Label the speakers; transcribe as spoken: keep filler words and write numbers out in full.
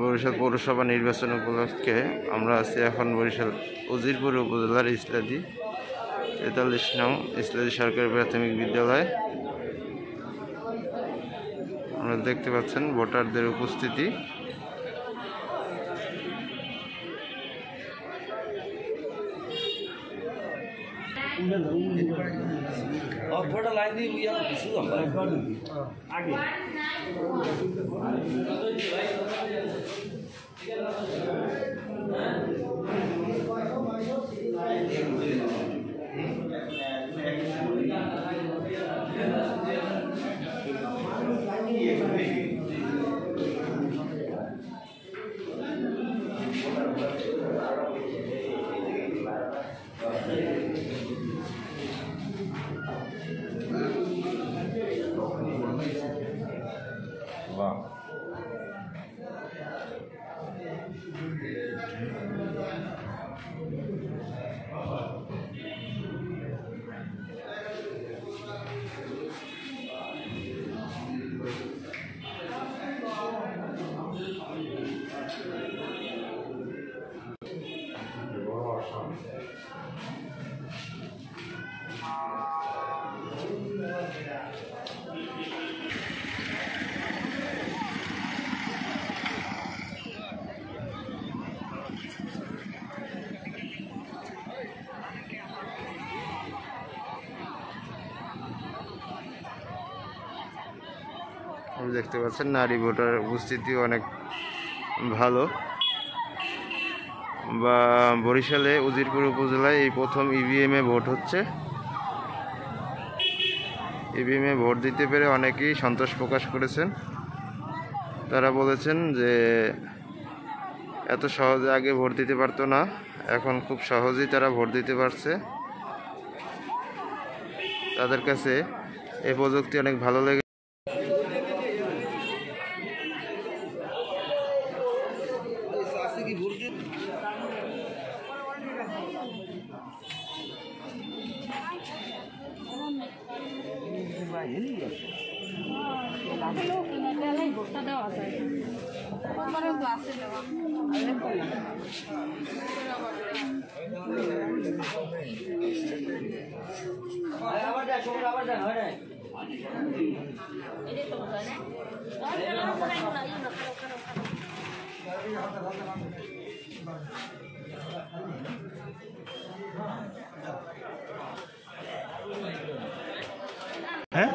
Speaker 1: বরিশাল পৌরসভা নির্বাচন উপলক্ষে আমরা আছি এখন বরিশাল উজিরপুর উপজেলার ইসলাদি তেতাল্লিশ নং ইসলাদি সরকারি প্রাথমিক বিদ্যালয়। আমরা দেখতে পাচ্ছেন ভোটারদের উপস্থিতি।
Speaker 2: আগে
Speaker 1: বাহ, দেখতে পাচ্ছেন নারী ভোটার উপস্থিতি অনেক ভালো। বা বরিশালে উজিরপুর উপজেলায় এই প্রথম ইভিএমে ভোট হচ্ছে। ইভিএমে ভোট দিতে পেরে অনেকেই সন্তোষ প্রকাশ করেছেন। তারা বলেছেন যে এত সহজে আগে ভোট দিতে পারতো না, এখন খুব সহজেই তারা ভোট দিতে পারছে। তাদের কাছে এই প্রযুক্তি অনেক ভালো লেগে
Speaker 2: হ্যাঁ